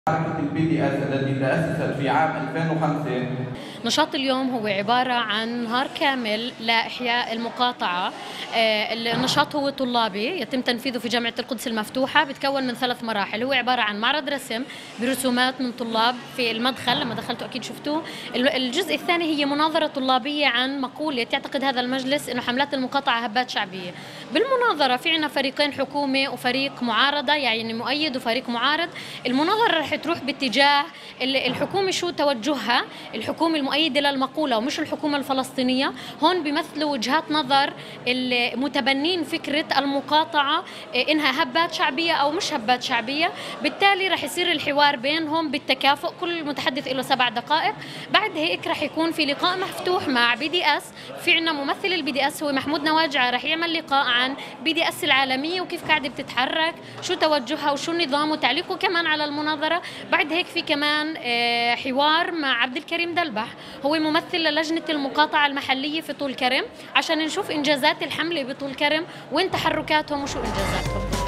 حركة البي دي اس التي تأسست في عام 2005. نشاط اليوم هو عبارة عن نهار كامل لإحياء المقاطعة. النشاط هو طلابي يتم تنفيذه في جامعة القدس المفتوحة، بتكون من 3 مراحل. هو عبارة عن معرض رسم برسومات من طلاب في المدخل، لما دخلتوا أكيد شفتوه. الجزء الثاني هي مناظرة طلابية عن مقولة يعتقد هذا المجلس إنه حملات المقاطعة هبات شعبية. بالمناظرة في عنا فريقين، حكومة وفريق معارضة، يعني مؤيد وفريق معارض. المناظرة رح تروح باتجاه الحكومة، شو توجهها الحكومة المؤيدة للمقولة ومش الحكومة الفلسطينية. هون بيمثلوا وجهات نظر المتبنين فكرة المقاطعة، إنها هبات شعبية أو مش هبات شعبية. بالتالي رح يصير الحوار بينهم بالتكافؤ، كل متحدث له 7 دقائق. بعد هيك رح يكون في لقاء مفتوح مع بي دي اس. في عنا ممثل البي دي اس هو محمود نواجعة، رح يعمل لقاء عن بي دي اس العالمية وكيف قاعدة بتتحرك، شو توجهها وشو النظام، وتعليقه كمان على المناظرة. بعد هيك في كمان حوار مع عبد الكريم دلبح، هو ممثل للجنة المقاطعة المحلية في طول كرم، عشان نشوف إنجازات الحملة بطول كرم وين تحركاتهم وشو إنجازاتهم.